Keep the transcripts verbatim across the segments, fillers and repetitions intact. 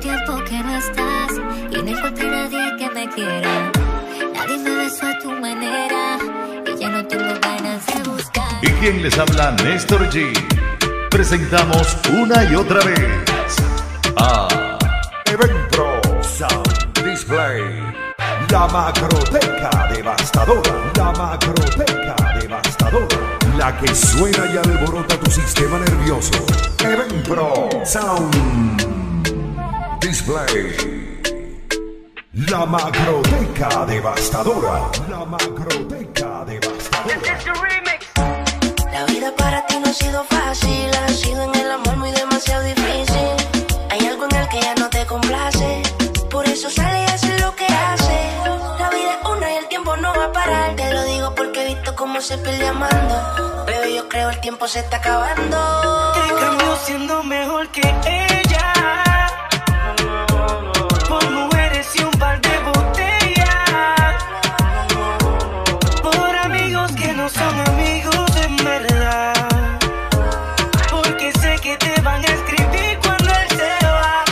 tiempo que no estás y no encontré nadie que me quiera. Nadie me besó a tu manera y ya no tengo ganas de buscar. ¿Y quién les habla? Néstor G. Presentamos una y otra vez a Eventro Sound Display. La macroteca devastadora, la macroteca devastadora, la que suena y alborota tu sistema nervioso. Eventro Sound Display. La macroteca devastadora, la macroteca devastadora. La vida para ti no ha sido fácil, ha sido en el amor muy demasiado difícil. Hay algo en el que ya no te complace, por eso sale y hace lo que hace. La vida es una y el tiempo no va a parar. Te lo digo porque he visto cómo se pierde amando, pero yo creo el tiempo se está acabando. Te cambió siendo mejor que ella, por mujeres y un par de botellas, por amigos que no son amigos en verdad, porque sé que te van a escribir cuando él se va.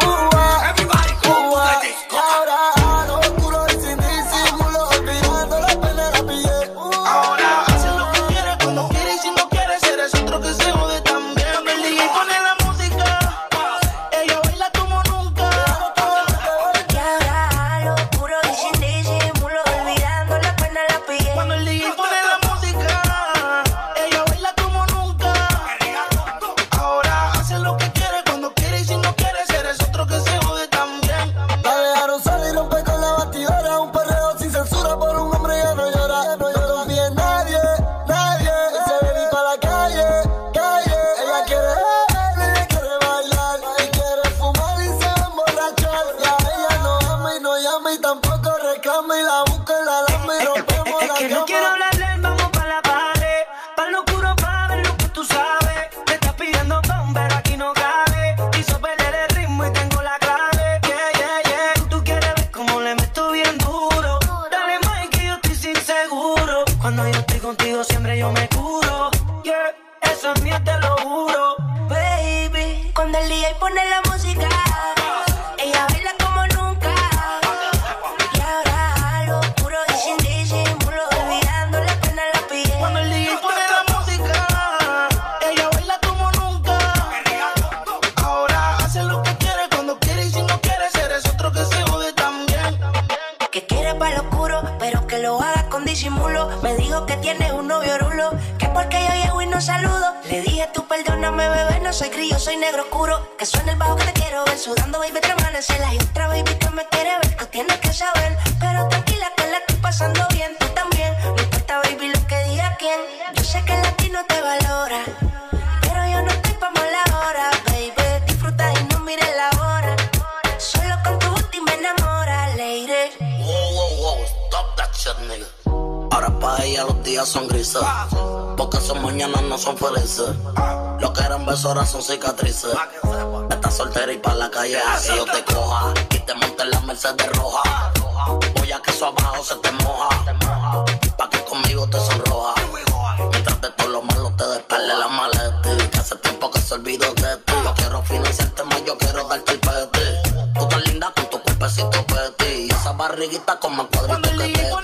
Me dijo que tienes un novio rulo, que porque yo llego y no saludo. Le dije tú perdóname bebé, no soy grillo, soy negro oscuro. Que suena el bajo que te quiero ver sudando baby, te amanecer. Hay otra baby que me quiere ver, que tienes que saber. Pero tranquila que la estoy pasando bien, tú también. No importa baby lo que diga quién. Yo sé que el latino te valora, pero yo no estoy pa' mala hora. Baby, disfruta y no mires la hora. Solo con tu booty me enamora, lady. Wow, wow, wow, stop that shit, nigga. Ahora pa' ella los días son grises, porque sus mañanas no son felices. Lo que eran besos ahora son cicatrices. Estás soltera y pa' la calle así yo te coja y te monte en la Mercedes roja. Voy a que eso abajo se te moja, pa' que conmigo te sonroja. Mientras de todo lo malo te despele la maleta, que hace tiempo que se olvidó de ti. Yo quiero financiarte más, yo quiero darte el peti. Tú tan linda con tu cuerpecito peti y esa barriguita con más cuadritos que te tri.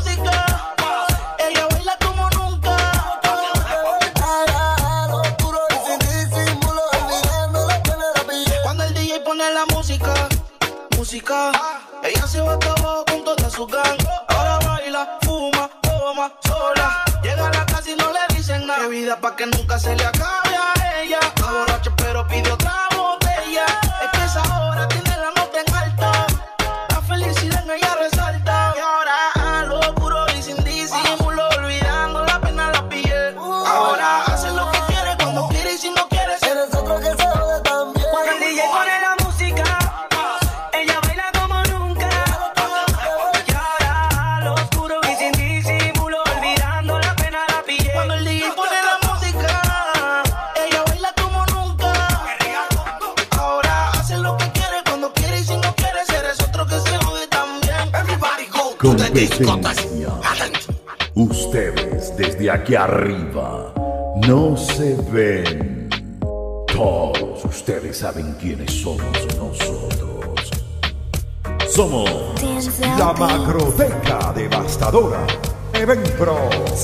Ella se va abajo con toda su gang. Ahora baila, fuma, toma, sola. Llega a la casa y no le dicen nada. Qué vida pa' que nunca se le acabe a ella. Está borracha pero pide otra botella. Es que esa hora tiene la nota en alta. La felicidad en ella resalta. Y ahora a lo puro y sin disimulo, olvidando la pena la piel. Ahora hace lo que quiere cuando quiere y si no quiere. Eres otro que se jode también. Cuando el D J pone la música, competencia. Ustedes desde aquí arriba no se ven todos Todos ustedes saben quiénes somos nosotros. Somos la Macroteca Devastadora. Event Pro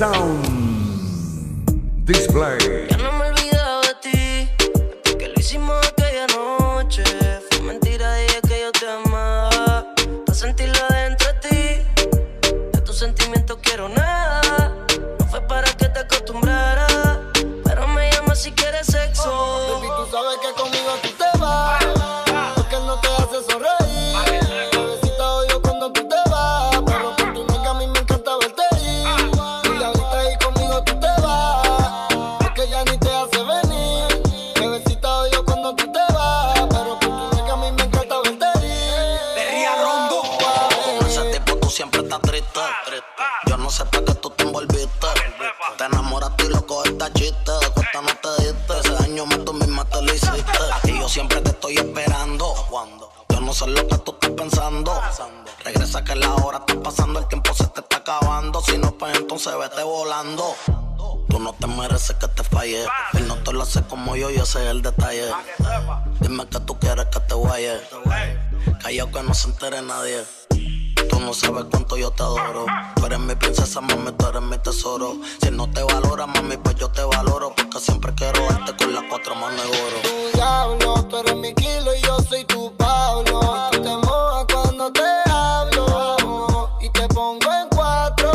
Sound Display. Ya no me he olvidado de ti, porque lo hicimos aquella noche. Fue mentira, dije que yo te amaba, para sentirlo dentro de ti. De tus sentimientos quiero nada, no fue para que te acostumbrara, pero me llamas si quieres sexo. Baby, tú sabes que conmigo tú te vas, porque él no te hace sonreír. Bebecita odio cuando tú te vas, pero por tu nega a mí me encanta verte ir. Y ahorita ahí conmigo tú te vas, porque ya ni te hace venir. Bebecita odio cuando tú te vas, pero por tu nega a mí me encanta verte ir. Perría Rondo. Con ese tipo tú siempre estás triste. Yo no sé para qué tú te envolviste. Te enamoraste y loco esta chiste. De cuesta no te diste. Ese daño más tú misma te lo hiciste. Y yo siempre te estoy esperando. Yo no sé lo que tú estás pensando. Regresa que la hora está pasando. El tiempo se te está acabando. Si no, pues entonces vete volando. Tú no te mereces que te falle. Él no te lo hace como yo y ese es el detalle. Dime que tú quieres que te guaye. Callao que no se entere nadie. Tú no sabes cuánto yo te adoro. Tú eres mi princesa, mami, tú eres mi tesoro. Si él no te valora, mami, pues yo te valoro, porque siempre quiero darte con las cuatro manos de oro. Tu diablo, tú eres mi kilo y yo soy tu Pablo. Y tú te mojas cuando te hablo y te pongo en cuatro.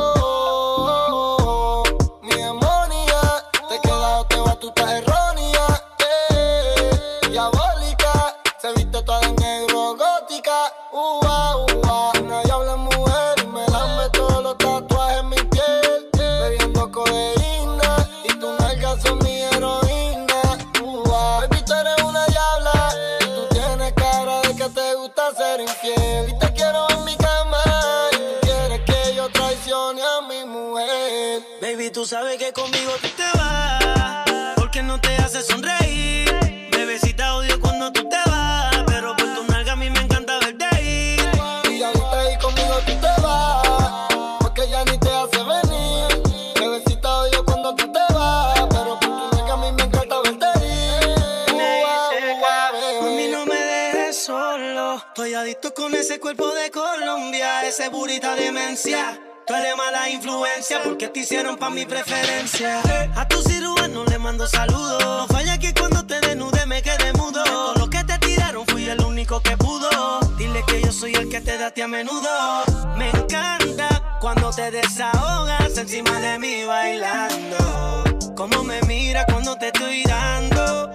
Mi demonia, te queda o te va, tú estás errónea. Eh, diabólica, se viste toda de negro, gótica. Ua, ua, una diabla mujer y me lame todos los tatuajes en mi piel. Bebiendo codeína y tus nalgas son mi heroína. Ua, baby, tú eres una diabla y tú tienes cara de que te gusta ser infiel. Y te quiero en mi cama y tú quieres que yo traicione a mi mujer. Baby, tú sabes que conmigo tú te vas, porque no te hace sonreír. Bebecita odio cuando tú te vas, pero por tu nalga a mí me encanta verte ir. Y ahorita ahí conmigo tú te vas, porque ya ni te hace venir. Bebecita odio cuando tú te vas, pero por tu nega a mí me encanta verte ir. Ua, ua, bebé. Mami, no me dejes solo, estoy adicto con ese cuerpo de Colombia, ese burita demencia. Tú eres mala influencia porque te hicieron pa' mi preferencia. A tu cirujano le mando saludos. No falla que cuando te desnude me quedé mudo. De todo lo que te tiraron fui el único que pudo. Dile que yo soy el que te da a ti a menudo. Me encanta cuando te desahogas encima de mí bailando. Cómo me mira cuando te estoy dando.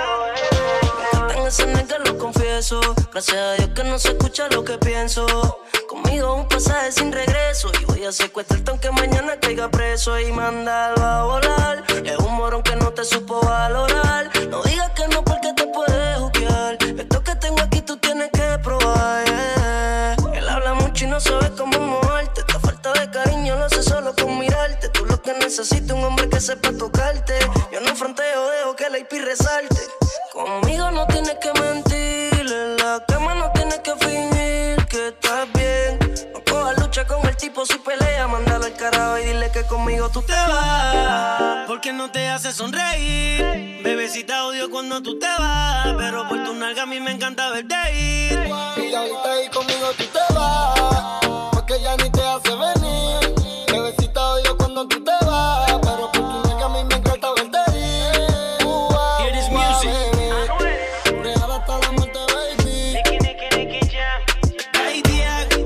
En ese nega lo confieso. Gracias a Dios que no se escucha lo que pienso. Conmigo un pasaje sin regreso y voy a secuestrarte aunque mañana caiga preso y mandarlo a volar. Es un morón que no te supo valorar. No digas que no porque te puedes juzgar. Esto que tengo aquí tú tienes que probar, yeah. Él habla mucho y no sabe cómo moverte. Esta falta de cariño lo hace solo con mirarte. Tú lo que necesitas un hombre que sepa tocarte. Yo no fronteo, dejo que la I P resalte. Conmigo no tienes que mentir, en la cama no tienes que fingir que estás bien. No cojas lucha con el tipo si pelea, mándalo al carajo y dile que conmigo tú te vas, porque no te hace sonreír. Bebecita odio cuando tú te vas, pero por tu nalga a mí me encanta verte ir. Y ahorita ahí conmigo tú te vas, porque ya ni te hace venir. Bebecita odio cuando tú te vas, pero por tu nega a mí me encanta verte ir. Ua, Hear this ua, music. bebé. Real hasta la muerte, baby. Nicky, Nicky, Nicky Jam. Ay, Diag.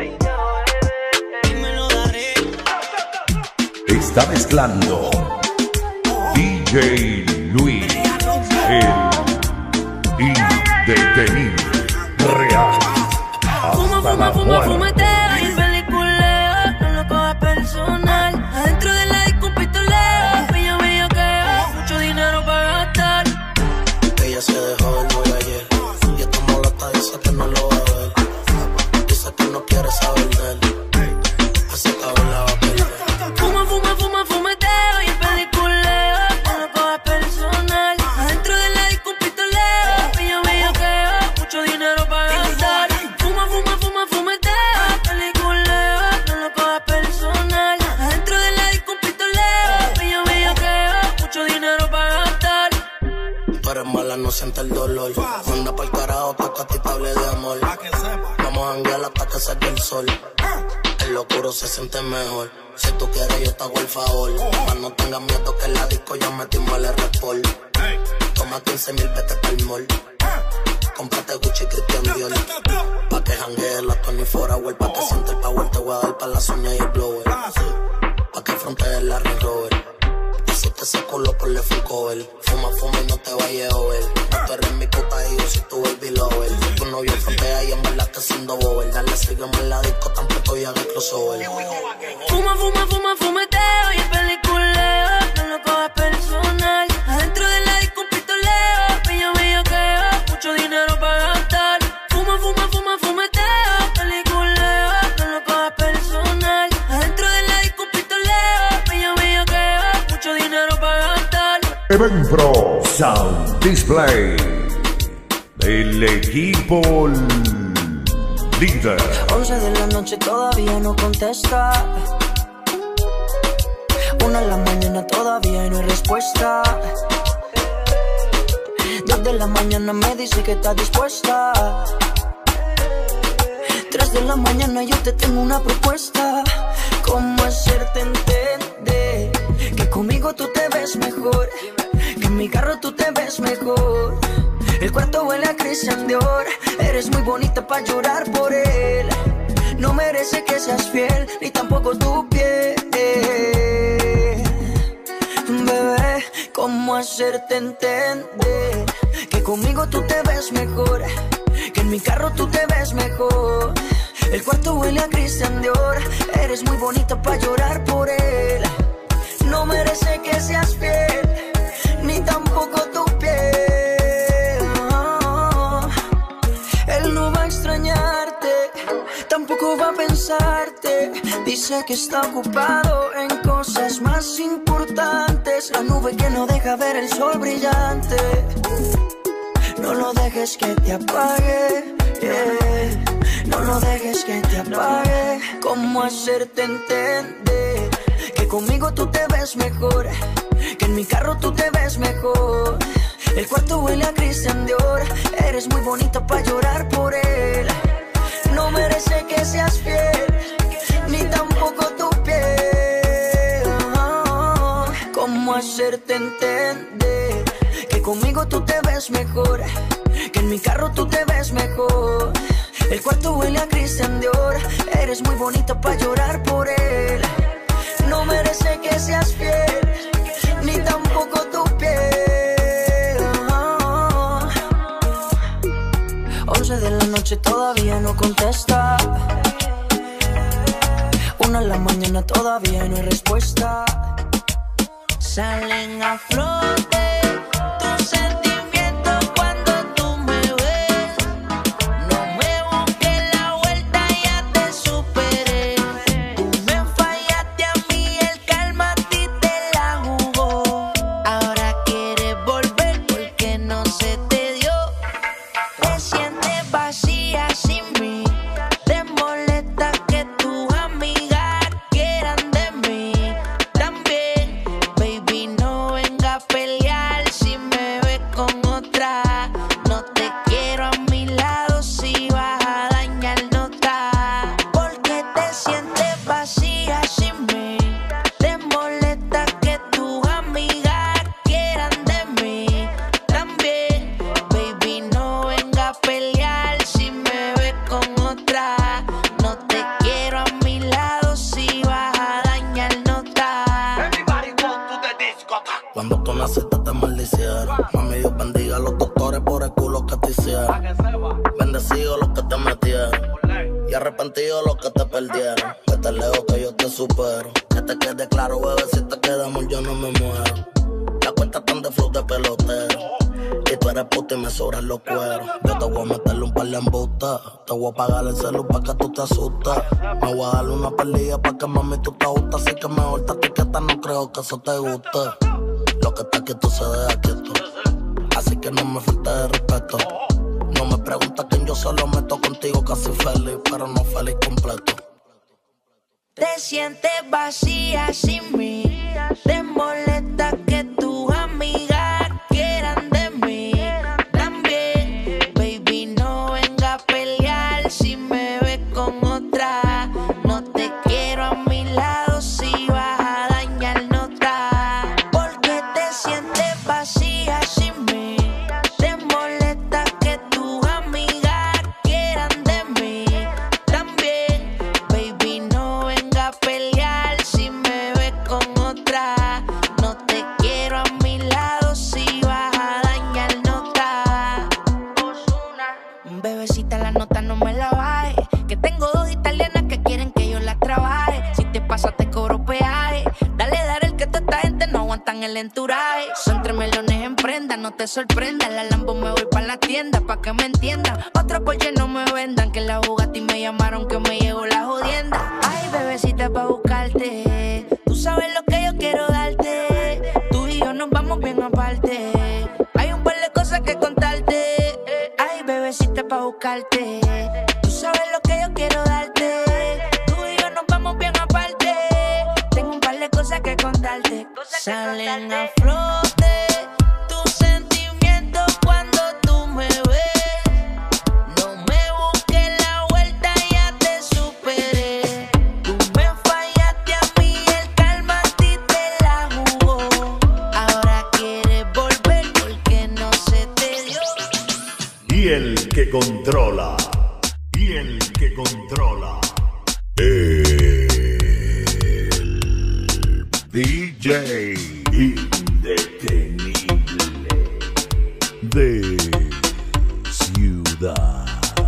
Dímelo, daré. Está mezclando D J Luis, el indetenible real Fuma, hasta fuma, la fuma, muerte. fumeteo y peliculeo. No lo cojas personal. Adentro de la disco un pistoleo. Pillo, bellaqueo. Mucho dinero para gastar. Ella se dejó del novio ayer y está molesta, dice que no lo va a ver. Dice que no quiere saber de él. Ese cabrón la va a perder. Fuma, fuma, fuma, fumeteo y peliculeo. No lo cojas personal. Adentro de la disco un pistoleo. Pillo, bellaqueo. Mucho dinero para gastar. Fuma, fuma, fuma, fumeteo. siente el dolor. Manda pa'l carajo, toca a ti te hable de amor. Vamos a enviar hasta que salga el sol. El locuro se siente mejor. Si tú quieres yo te hago el favor. Mas no tengas miedo que en la disco ya metimos el R-Pol. Toma quince mil, vete pa'l mall. Cómprate Gucci, Christian Dior. Pa' que janguee la Tony Forawell. Pa' que siente el power, te voy a dar pa' las uñas y el blower. Pa' que frontees la Range Rover. Hiciste ese culo por el full cover. Fuma, fuma y no te vayas a ver. No tú eres mi puta y yo soy tu baby lover. Tu novio frontea y en verdad te siendo bober. Dale, sígueme en la disco, tampoco y haga el crossover. Fuma, fuma, fuma, fumeteo y el peliculeo. No lo cojas personal. Adentro de la disco un pistoleo. Bello, bello que mucho dinero para gastar. Fuma, fuma, fuma, fumeteo, peliculeo. No lo cojas personal. Adentro de la disco un pistoleo. Bello, bello que mucho dinero para gastar. Eventpro Sound Display. El equipo líder. once de la noche todavía no contesta. Una de la mañana todavía no hay respuesta. Dos de la mañana me dice que está dispuesta. Tres de la mañana yo te tengo una propuesta. ¿Cómo hacerte entender que conmigo tú te ves mejor? Que en mi carro tú te ves mejor. El cuarto huele a Christian Dior. Eres muy bonita pa' llorar por él. No merece que seas fiel, ni tampoco tu piel. Bebé, ¿cómo hacerte entender que conmigo tú te ves mejor? Que en mi carro tú te ves mejor. El cuarto huele a Christian Dior. Eres muy bonita pa' llorar por él. No merece que seas fiel, ni tampoco tu piel. Oh, él no va a extrañarte, tampoco va a pensarte. Dice que está ocupado en cosas más importantes. La nube que no deja ver el sol brillante. No lo dejes que te apague, yeah. No lo dejes que te apague. ¿Cómo hacerte entender que conmigo tú te ves mejor? Que en mi carro tú te ves mejor. El cuarto huele a Christian Dior. Eres muy bonita pa' llorar por él. No merece que seas fiel, ni tampoco tu piel. Oh, ¿cómo hacerte entender que conmigo tú te ves mejor? Que en mi carro tú te ves mejor. El cuarto huele a Christian Dior. Eres muy bonita pa' llorar por él. No merece que seas fiel, ni tampoco tu piel. Oh, once de la noche todavía no contesta. Una de la mañana todavía no hay respuesta. Salen a flote tus sentimientos cuando tú me ves. No me busques la vuelta, ya te superé. Tú me fallaste a mí, el calma a ti te la jugó. Ahora quieres volver porque no se te dio. Te sientes vacía sin mí. Te molesta que tus amigas quieran de mí también. Baby, no venga a pelear si me ves con otra. No te quiero a mi lado, si vas a dañar nota. Porque te sientes vacía sin mí. Te molesta que tus amigas quieran de mí también. Baby, no venga a pelear si me ves con otra. No te quiero a mi lado, si vas a dañar nota. Cuando tú naciste te maldicieron. Mami, Dios bendiga a los doctores por el culo que te hicieron. Bendecido los que te metieron y arrepentido los que te perdieron. Vete lejos que yo te supero. Que te quede claro, bebé, si te quedamos yo no me muero. La cuenta están de flow de pelotero. Y tú eres puta y me sobran los cueros. Yo te voy a meterle un par de embustas. Te voy a pagar el celu pa' que tú te asustas. Me voy a darle una pelilla pa' que mami tú te gustas. Así que mejor te etiqueta, no creo que eso te guste. Lo que está quieto se deja quieto. Así que no me falte de respeto. No me preguntas quién yo solo meto contigo casi feliz, pero no feliz completo. Te sientes vacía sin mí. Te molesta que tus amigas quieran de mí calentura. Eh. Son tres melones en prenda, no te sorprendas. La Lambo me voy pa' la tienda, pa' que me entiendan. Otro Porsche no me vendan, que la Bugatti me llamaron, que me llegó la jodienda. Ay, bebecita, pa' buscarte. Tú sabes lo que yo quiero darte. Tú y yo nos vamos bien aparte. Hay un par de cosas que contarte. Ay, bebecita, pa' buscarte. Tú sabes lo que yo quiero darte. Tú y yo nos vamos bien aparte. Tengo un par de cosas que contarte. Salen a flote tus sentimientos cuando tú me ves. No me busques la vuelta, ya te superé. Tú me fallaste a mí, el karma a ti te la jugó. Ahora quieres volver porque no se te dio. Y el que controla, y el que controla, el D J indetenible de Ciudad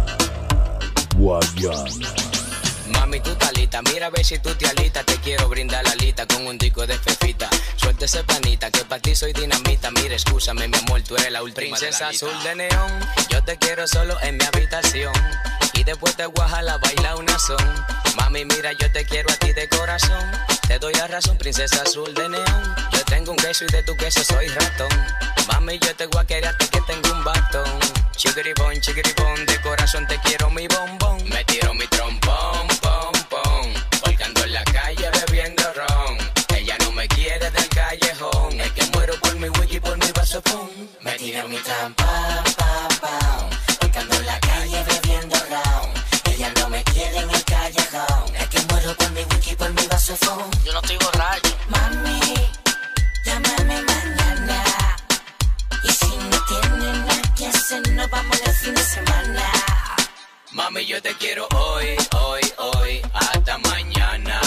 Guayana. Mami, tú talita, mira a ver si tú te alitas. Te quiero brindar la alita con un disco de fefita. Suelta ese panita, que pa' ti soy dinamita. Mira, escúchame, mi amor, tú eres la última princesa de la azul de neón. Yo te quiero solo en mi habitación. Y después te Guajala baila una son. Mami, mira, yo te quiero a ti de corazón. Te doy la razón, princesa azul de neón. Yo tengo un queso y de tu queso soy ratón. Mami, yo te voy a querer a ti que tengo un batón. Chiquiribón, chiquiribón, de corazón te quiero mi bombón. Me tiro mi trompón, pom, pom. Porque ando en la calle bebiendo ron. Ella no me quiere del callejón. Es que muero por mi wiki, por mi vaso, pum. Me tiro mi trampa, pam, pam. Porque ando en la calle bebiendo ron. Ella no me quiere en el callejón. Es que muero por mi wiki, por mi vaso, pum. Yo no estoy borracho. Mami, llámame mañana. Y si no tienes nada que hacer, nos vamos el fin de semana. Mami, yo te quiero hoy, hoy, hoy, hasta mañana.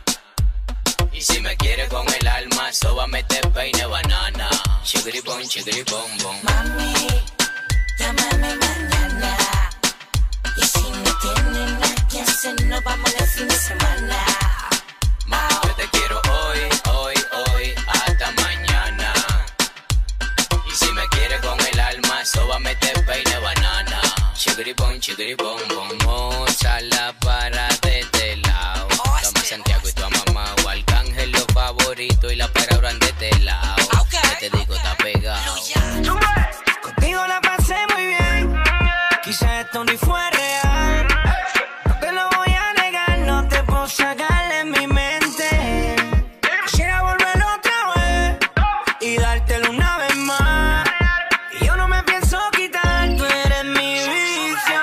Y si me quieres con el alma, sóbame te peine banana. Chigripón, chigripón, bom. Mami, llámame mañana. Y si no tienes nada que hacer, nos vamos el fin de semana. Mami, yo te quiero hoy, hoy, hoy, hasta mañana. Y si me quieres con el alma, sóbame te peine banana. Chigripón, chigripón, bom. Mozala para de este lado. Toma Santiago y tu mamá o Arcángel lo favorito. Y la pera grande de este lado. Que te digo, está pegado. Contigo la pasé muy bien. Quizás esto ni fue real. No te lo voy a negar, no te puedo sacar de mi mente. Quisiera volver otra vez y dártelo una vez más. Y yo no me pienso quitar, tú eres mi vicio.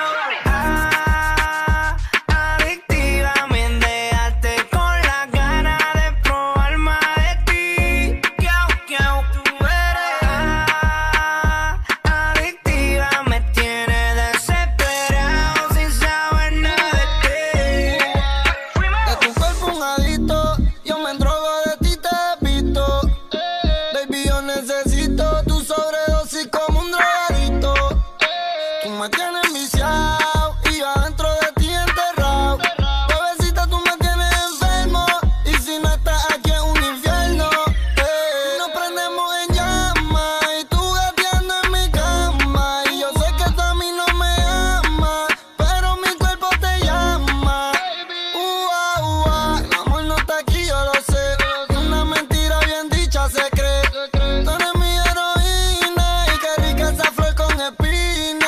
Ah, adictiva, me dejaste con las ganas de probar más de ti. Kiau, kiau, tú eres. Ah, adictiva, me tienes desesperado sin saber nada de ti. De tu cuerpo un adicto, yo me drogo de ti, te he visto. Baby, yo necesito tu sobredosis como un drogadito. Tú me tienes viciado y yo adentro de ti enterrado. Bebecita, tú me tienes enfermo y si no estás aquí es un infierno. Eh, Nos prendemos en llamas y tú gateando en mi cama. Y yo sé que tú a mí no me amas, pero mi cuerpo te llama. Ua, ua, el amor no está aquí, yo lo sé. Y una mentira bien dicha se cree. Tú eres mi heroína y qué rica esa flor con espina.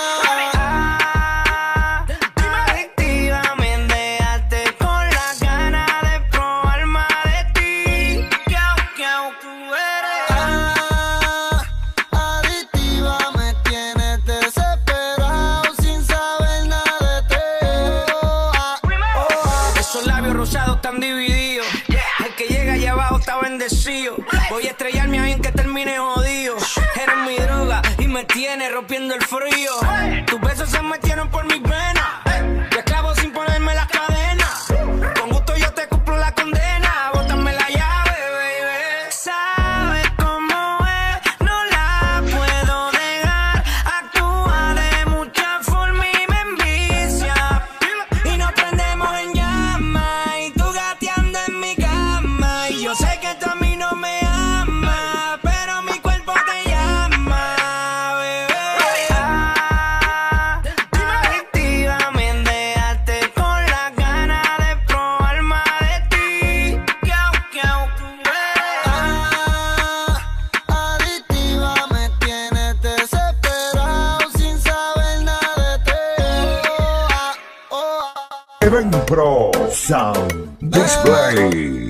Ah, adictiva, me dejaste con las ganas de probar más de ti. Kiau, kiau, tú eres. Ah, adictiva, me tienes desesperado sin saber nada de ti. Oh, ah, oh, Esos labios rosados están divididos. El que llega allá abajo está bendecido. Voy a estrellarme ahí en que termine jodido. Eres mi droga y me tienes rompiendo el frío. Tus besos se metieron por mis venas. Te esclavo sin ponerme las cadenas. Con gusto yo te cumplo la condena. Bótame la llave, baby. Sabes cómo es, no la puedo dejar. Actúa de mucha forma y me envicia. Y nos prendemos en llamas y tú gateando en mi cama. Y yo sé que tú a mí no me amas, pero Renpro Sound Display.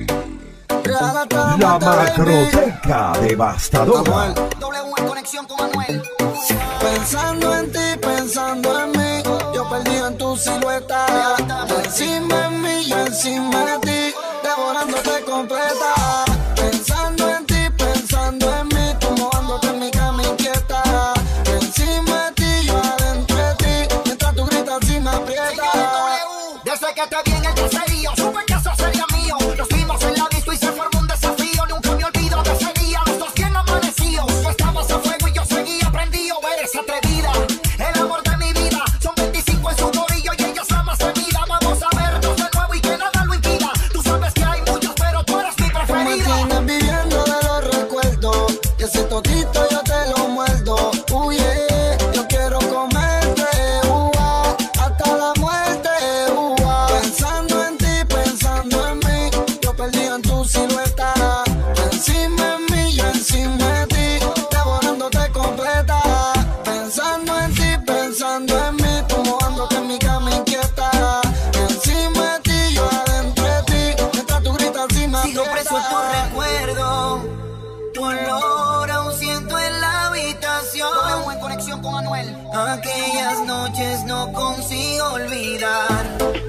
La macroteca devastadora. W en conexión con Manuel. Pensando en ti, pensando en mí, yo perdido en tu silueta. Encima de mí, yo encima de ti, devorándote completa. Pensando en ti, pensando en mí, tú mojándote en mi cama inquieta. Encima de ti, yo adentro de ti, mientras tú gritas y me aprietas. Desde que te vi en el caserío, supe que eso sería mío. Nos vimos en la disco y se formó un desafío. Nunca me olvido de ese día, los dos bien amanecidos. Tú estabas a fuego y yo seguía prendido. Eres atrevida, el amor de mi vida. Son veinticinco en su corillo y ella es la más temida. Vamos a vernos de nuevo y que nada lo impida. Tú sabes que hay muchos, pero tú eres mi preferida. Me tienes viviendo de los recuerdos, y ese totito yo te lo muerdo. Uy, yeah, yo quiero comerte, uva, hasta la muerte, uva. Pensando en ti, pensando en mí, yo perdido en tu silueta. Encima de mí, yo encima de ti, devorándote completa. Pensando en ti, pensando en mí, tú mojándote en mi cama inquieta. Encima de ti, yo adentro de ti, mientras tú gritas y me Sigo preso en tu recuerdo, tu olor aún siento en la habitación. W en conexión con Manuel. Aquellas noches no consigo olvidar.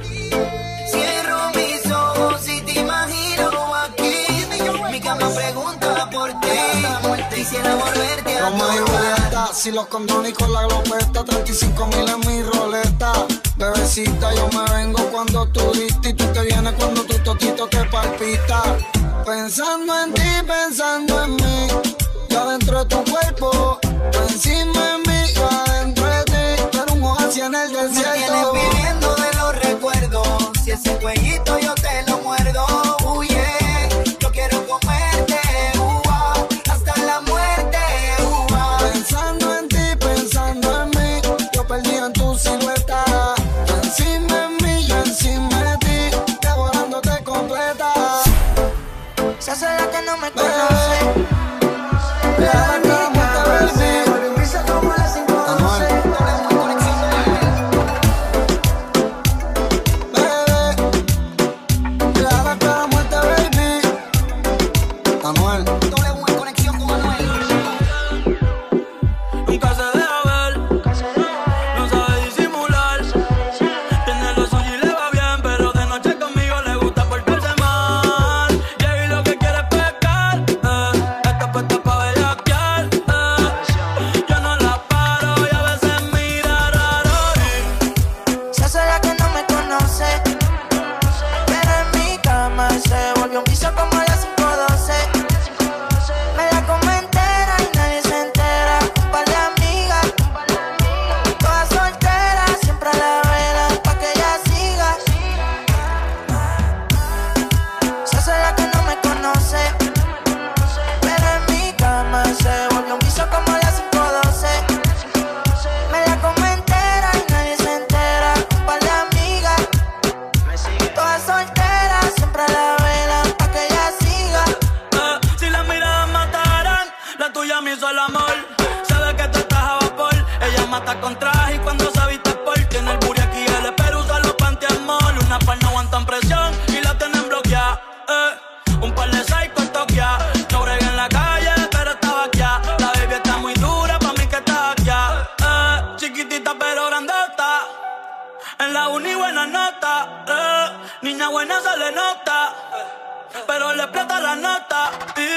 Cierro mis ojos y te imagino aquí. Mi cama pregunta por ti. Quisiera volverte a Romeo y tocar. Julieta, si los condones con la glopeta, treinta y cinco mil en mi roleta. Bebecita, yo me vengo cuando tú diste y tú te vienes cuando tu totito te palpita. Pensando en ti, pensando en mí, yo adentro de tu cuerpo. Tú encima de mí, yo adentro de ti, pero un oasis en el Me tienes desierto. viviendo de los recuerdos. Si ese cuellito yo te lo muerdo. Uy, yeah, yo quiero comerte, uva, hasta la muerte, uva. Pensando en ti, pensando en mí, yo perdido en tu silueta. Encima de mí, yo encima de ti, devorándote completa. Se hace la que no me conoce. La muerte, baby. Anuel. Bebé. La muerte, baby. Anuel. W en conexión con Manuel. Nunca se deja ver, no sabe disimular. Tiene lo suyo y le va bien, pero de noche conmigo le gusta portarse mal. Y ahí lo que quiere es pecar, eh. Está puesta pa' bellaquear, eh. Yo no la paro y a veces mira raro. Se hace la que no me conoce. Pero en mi cama se volvió un piso como a las cinco doce. Me la como entera y nadie se entera. Un par de amigas, todas solteras, siempre a la vela pa' que ella siga. Se hace la que no me conoce. Pero en mi cama se volvió un piso como a las cinco doce. Me la como entera y nadie se entera. Un par de amigas, todas solteras, siempre a la vela pa' que ella siga. Eh, si las miradas mataran, la tuya me hizo el amor. Sabe que tú estás a vapor. Ella mata con traje y cuando se viste por tiene el booty aquí, el espero usa los pantiamol. Una par no aguantan presión y la tienen bloqueada. Eh, un par de psycho toquea. No bregué en la calle, pero estaba aquí. La baby está muy dura, pa' mí que está aquí. Eh, chiquitita pero grandota. En la uni buena nota. Eh, niña buena se le nota, pero le explota la nota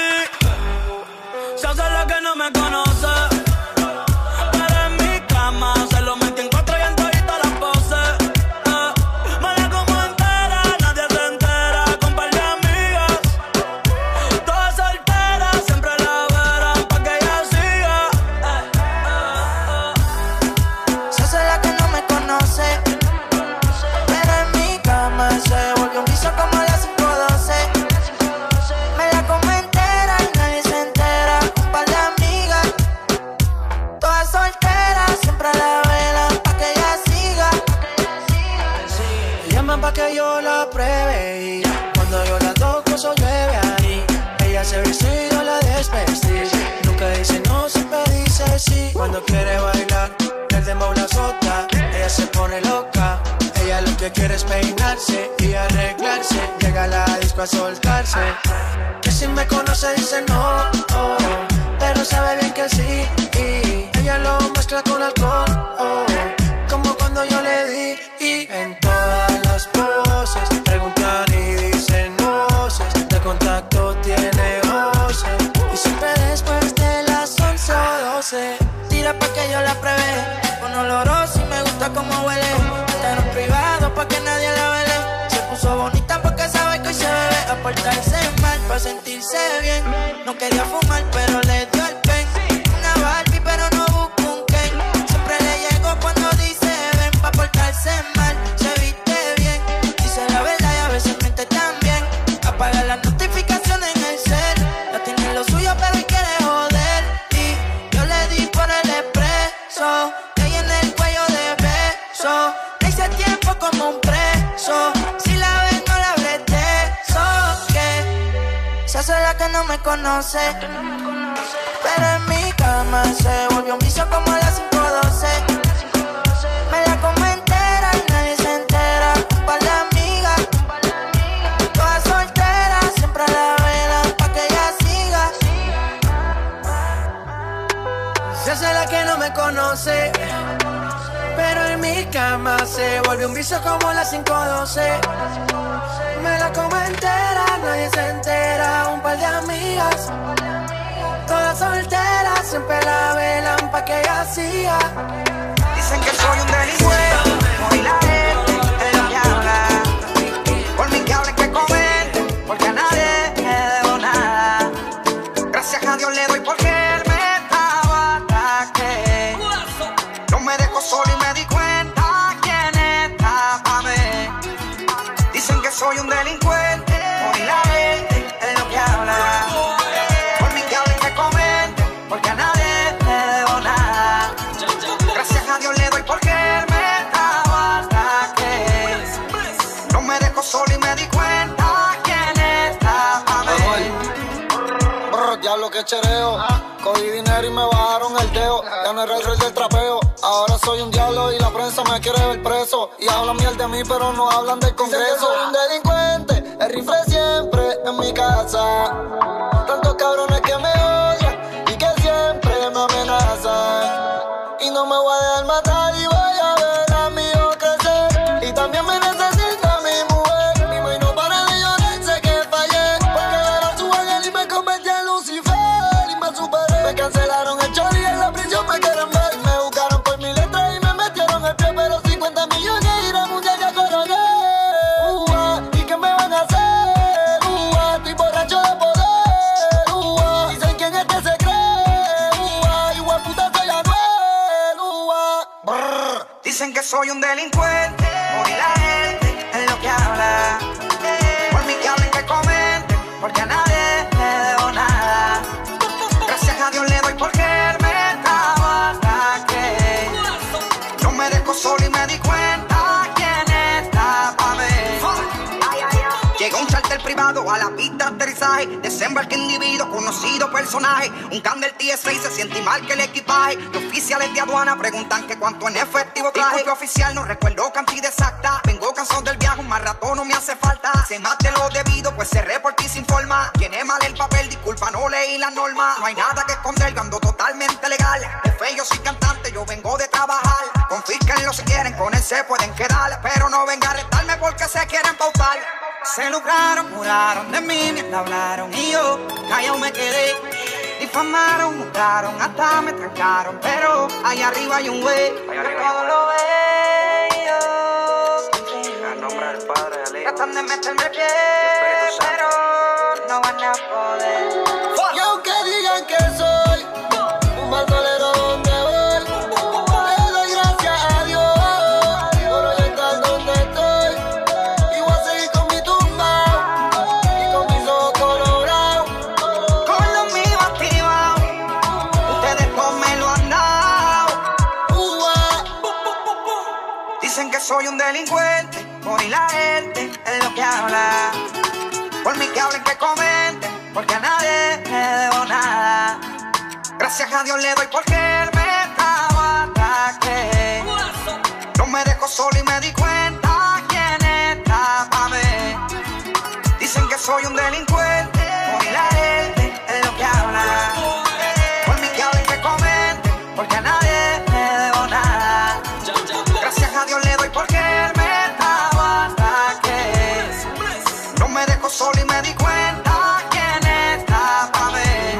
y se hace la que no me conoce. Pero en mi cama se lo metí en cuatro y en todita las poses. Eh, me la como entera, nadie se entera. Con par de amigas, todas solteras, siempre la verán pa' que ella siga. Eh, eh, eh. Se hace la que no me conoce. Pero en mi cama se volvió un piso como a las cinco doce. Me la como entera y nadie se entera. Un par de amigas, todas solteras, siempre a la vela pa' que ella siga. Me llaman pa' que yo la pruebe y cuando yo la toco eso llueve ahí. Ella se viste y yo la desvestí. Nunca dice no, siempre dice sí. Cuando quiere bailar, el dembow la azota. Ella se pone loca, ella lo que quiere es peinarse y arreglarse. Llega a la disco a soltarse. Que si me conoce dice no, oh, pero sabe bien que sí. Y ella lo mezcla con alcohol, oh, como cuando yo le di. Y en todas las poses preguntan y dicen voces. De contacto tiene voces. Y siempre después de las once o doce tira pa' que yo la pruebe. Con oloroso y me gusta como huele. Estar en privado pa' que nadie la vele. Se puso bonita porque sabe que hoy se bebe. A portarse mal pa' sentirse bien. No quería fumar pero le dio el pen. Una Barbie pero no busca un Ken. Siempre le llego cuando dice ven. Pa' portarse mal, se viste bien. Dice la verdad y a veces miente también. Apaga las notificaciones en el cel. Ya tiene lo suyo pero él quiere joder. Y yo le di por el expreso. Ella en el cuello de beso. Le hice tiempo como un preso. Si la ves no la hables de eso. Que se hace la que no me conoce. Pero en mi cama se volvió un vicio como a las cinco doce. Me la como entera y nadie se entera. Un par de amigas, todas solteras, siempre a la vela pa' que ella siga. Se hace la que no me conoce. Pero en mi cama se volvió un vicio como a las cinco doce. Me la como entera, nadie se entera. Un par de amigas, todas solteras, siempre la velan pa' que ella siga. Dicen que soy un delincuente, hoy la gente es lo que habla. Por mí que hablen, que comenten, porque a nadie le debo nada. Gracias a Dios le doy porque él me estaba ataque. No me dejó solo y me di cuenta quién está pa' mí. Dicen que soy un delincuente, hoy la gente es lo que habla. Por mí que hablen, que comenten, porque a nadie le debo nada. Gracias a Dios le doy porque él me estaba ataque. No me dejó solo y me di cuenta quién está pa' mí. Brr, diablo que chereo. Cogí dinero y me bajaron el dedo. Ya no era el rey del trapeo. Ahora soy un diablo y la prensa me quiere ver preso. Y hablan mierda de mí pero no hablan del Congreso. Dicen que soy un delincuente, el rifle siempre en mi casa. Tantos cabrones que me odian y que siempre me amenazan. Y no me voy a dejar matar y voy a ver a mi hijo crecer. Y también me necesita mi mujer. Mi mãe no para de llorar, sé que fallé. Porque era su ángel y me convertí en Lucifer. Y me superé, me cancelaron el show y en la prisión me quieren ver. Me buscaron por mi letra y me metieron el pie. Pero cincuenta millones y la mundial ya coroné. Uh, ¿y qué me van a hacer? Uh, estoy borracho de poder. Uh, dicen quién este se cree. Uh, igual puta soy Anuel. Uh, brr. Dicen que soy un delincuente, hoy la gente es lo que habla. Por mí que hablen, que comenten, porque a nadie le debo nada. Gracias a Dios le doy porque él me estaba ataque. No me dejó solo y me di cuenta quién está pa' mí. Llegó un charter privado a la pista de aterrizaje. Desembarque individuo, conocido personaje. Un can del T S A y se siente mal que el equipaje. Los oficiales de aduana preguntan que cuánto en efectivo traje. Disculpe oficial, no recuerdo cantidad exacta. Vengo cansado del viaje, un más rato no me hace falta. Se mate lo debido, pues cerré por ti sin forma. Llené mal el papel, disculpa, no leí la norma. No hay nada que esconder, yo ando totalmente legal. Jefe, yo soy cantante, yo vengo de trabajar. Confísquenlo si quieren, con él se pueden quedar. Pero no venga a arrestarme porque se quieren pautar. Se lucraron, juraron de mí, me hablaron y yo callado me quedé. Difamaron, juzgaron, hasta me trancaron, pero allá arriba hay un güey. Todo lo bello. Al nombre del Padre, del Hijo. Tratan de meterme el pie, pero no van a poder. Y aunque digan que soy un bandolero donde voy, le doy gracias a Dios por hoy estar donde estoy. Y voy a seguir con mi tumba y con mis ojos colorados. Con los míos activados, ustedes no me lo han dado. Uh, ah. Dicen que soy un delincuente, hoy la gente es lo que habla. Por mí que hablen, que comenten, porque a nadie le debo nada. Gracias a Dios le doy porque él me estaba ataque. No me dejó solo y me di cuenta que soy un delincuente, muy la gente es lo que habla. Por mí que hablen, que comenten, porque a nadie me debo nada. Gracias a Dios le doy porque él me aguanta, que no me dejo solo y me di cuenta quién está pa' ver.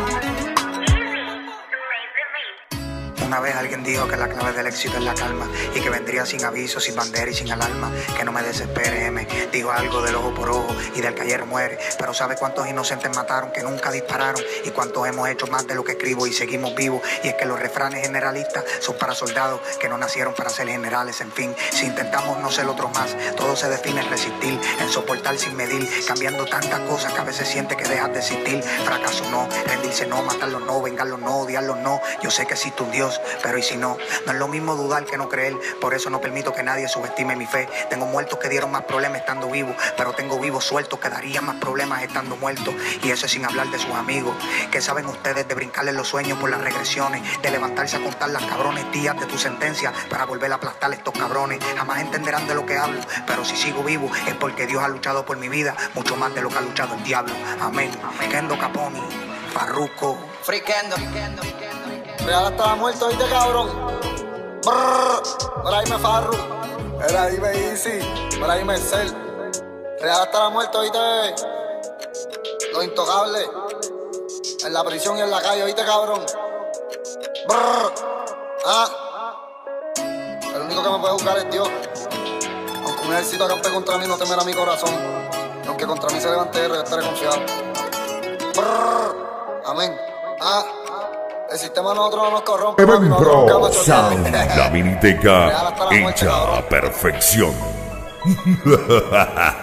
Una vez alguien dijo que la clave del éxito es la calma y que vendría sin aviso, sin bandera y sin alarma. Que no me desespere, me dijo algo del ojo por ojo y del que ayer muere. Pero ¿sabe cuántos inocentes mataron que nunca dispararon? Y cuántos hemos hecho más de lo que escribo y seguimos vivos. Y es que los refranes generalistas son para soldados que no nacieron para ser generales. En fin, si intentamos no ser otros más, todo se define en resistir, en soportar sin medir, cambiando tantas cosas que a veces siente que dejas de existir. Fracaso no, rendirse no, matarlos no, vengarlos no, odiarlos no. Yo sé que existe un Dios, pero y si no, no es lo mismo dudar que no creer. Por eso no permito que nadie subestime mi fe. Tengo muertos que dieron más problemas estando vivos, pero tengo vivos sueltos que darían más problemas estando muertos. Y eso es sin hablar de sus amigos. ¿Qué saben ustedes de brincarle los sueños por las regresiones? De levantarse a contar las cabrones días de tu sentencia para volver a aplastar a estos cabrones. Jamás entenderán de lo que hablo, pero si sigo vivo es porque Dios ha luchado por mi vida mucho más de lo que ha luchado el diablo. Amén. Kendo Caponi, Farruko, Frikendo. Real hasta la muerte, oíste, cabrón. Brrr, por ahí me Farru. Era ahí me Easy, por ahí me Cel. Real hasta la muerte, oíste. Los intocables. En la prisión y en la calle, oíste, cabrón. Brrr. Ah. El único que me puede buscar es Dios. Aunque un ejército acampe contra mí, no temerá mi corazón. Y aunque contra mí se levante guerra, yo estaré confiado. Brrr. Amén. Ah. El sistema nosotros no nos corrompe. Even Pro Sound, la miniteca hecha a perfección.